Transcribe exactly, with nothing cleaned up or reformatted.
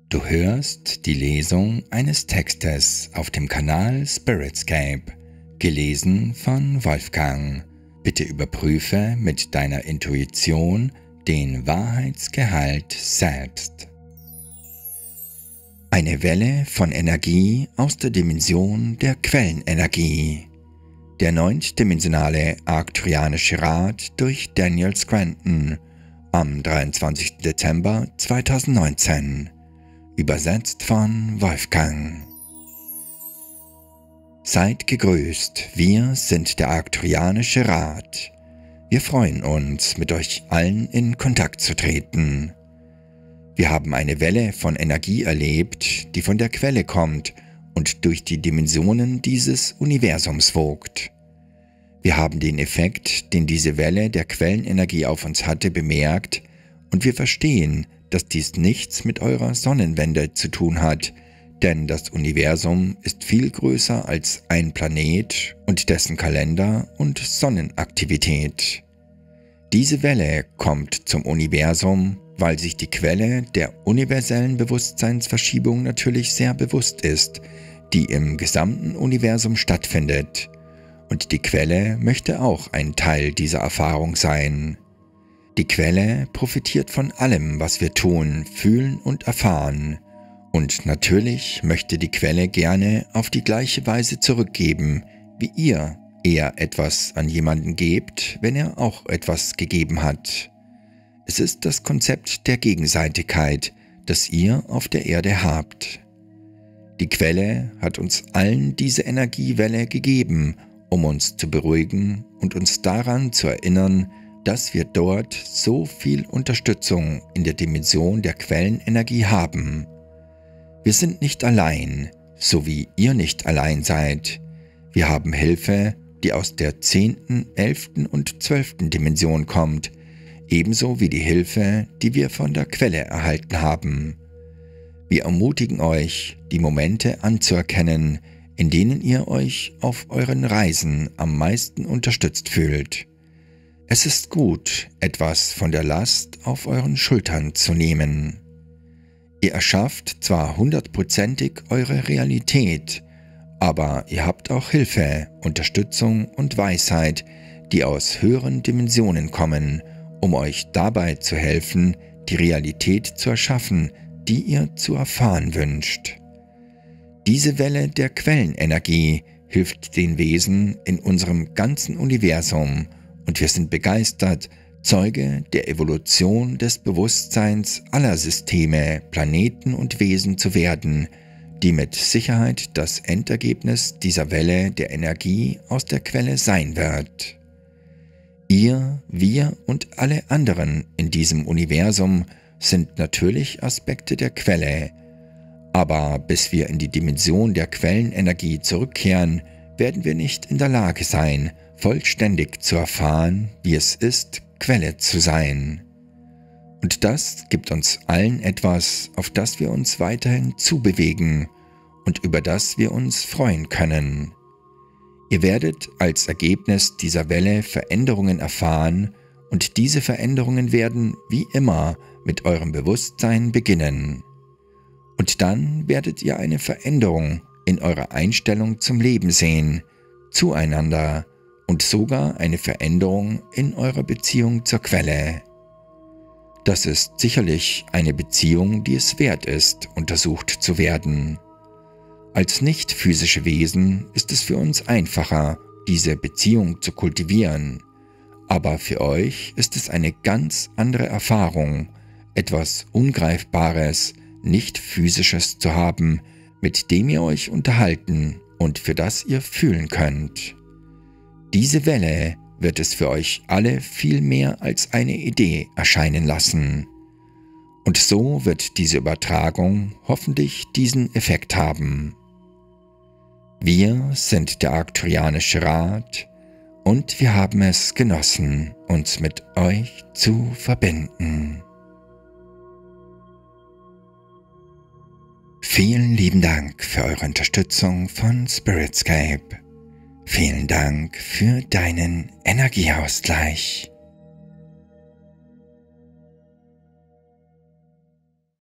Du hörst die Lesung eines Textes auf dem Kanal Spiritscape, gelesen von Wolfgang. Bitte überprüfe mit deiner Intuition den Wahrheitsgehalt selbst. Eine Welle von Energie aus der Dimension der Quellenenergie. Der neuntdimensionale Arcturianische Rat durch Daniel Scranton am dreiundzwanzigsten Dezember zweitausendneunzehn. Übersetzt von Wolfgang. Seid gegrüßt, wir sind der Arcturianische Rat. Wir freuen uns, mit euch allen in Kontakt zu treten. Wir haben eine Welle von Energie erlebt, die von der Quelle kommt und durch die Dimensionen dieses Universums wogt. Wir haben den Effekt, den diese Welle der Quellenenergie auf uns hatte, bemerkt und wir verstehen, dass dies nichts mit eurer Sonnenwende zu tun hat, denn das Universum ist viel größer als ein Planet und dessen Kalender und Sonnenaktivität. Diese Welle kommt zum Universum, weil sich die Quelle der universellen Bewusstseinsverschiebung natürlich sehr bewusst ist, die im gesamten Universum stattfindet. Und die Quelle möchte auch ein Teil dieser Erfahrung sein. Die Quelle profitiert von allem, was wir tun, fühlen und erfahren. Und natürlich möchte die Quelle gerne auf die gleiche Weise zurückgeben, wie ihr eher etwas an jemanden gebt, wenn er auch etwas gegeben hat. Es ist das Konzept der Gegenseitigkeit, das ihr auf der Erde habt. Die Quelle hat uns allen diese Energiewelle gegeben, um uns zu beruhigen und uns daran zu erinnern, dass wir dort so viel Unterstützung in der Dimension der Quellenenergie haben. Wir sind nicht allein, so wie ihr nicht allein seid. Wir haben Hilfe, die aus der zehnten, elften und zwölften Dimension kommt, ebenso wie die Hilfe, die wir von der Quelle erhalten haben. Wir ermutigen euch, die Momente anzuerkennen, in denen ihr euch auf euren Reisen am meisten unterstützt fühlt. Es ist gut, etwas von der Last auf euren Schultern zu nehmen. Ihr erschafft zwar hundertprozentig eure Realität, aber ihr habt auch Hilfe, Unterstützung und Weisheit, die aus höheren Dimensionen kommen, um euch dabei zu helfen, die Realität zu erschaffen, die ihr zu erfahren wünscht. Diese Welle der Quellenenergie hilft den Wesen in unserem ganzen Universum, und wir sind begeistert, Zeuge der Evolution des Bewusstseins aller Systeme, Planeten und Wesen zu werden, die mit Sicherheit das Endergebnis dieser Welle der Energie aus der Quelle sein wird. Ihr, wir und alle anderen in diesem Universum sind natürlich Aspekte der Quelle, aber bis wir in die Dimension der Quellenenergie zurückkehren, werden wir nicht in der Lage sein, vollständig zu erfahren, wie es ist, Quelle zu sein. Und das gibt uns allen etwas, auf das wir uns weiterhin zubewegen und über das wir uns freuen können. Ihr werdet als Ergebnis dieser Welle Veränderungen erfahren und diese Veränderungen werden, wie immer, mit eurem Bewusstsein beginnen. Und dann werdet ihr eine Veränderung in eurer Einstellung zum Leben sehen, zueinander und sogar eine Veränderung in eurer Beziehung zur Quelle. Das ist sicherlich eine Beziehung, die es wert ist, untersucht zu werden. Als nicht physische Wesen ist es für uns einfacher, diese Beziehung zu kultivieren, aber für euch ist es eine ganz andere Erfahrung, etwas Ungreifbares, nicht Physisches zu haben, mit dem ihr euch unterhalten und für das ihr fühlen könnt. Diese Welle wird es für euch alle viel mehr als eine Idee erscheinen lassen. Und so wird diese Übertragung hoffentlich diesen Effekt haben. Wir sind der Arcturianische Rat und wir haben es genossen, uns mit euch zu verbinden. Vielen lieben Dank für eure Unterstützung von Spiritscape. Vielen Dank für deinen Energieausgleich.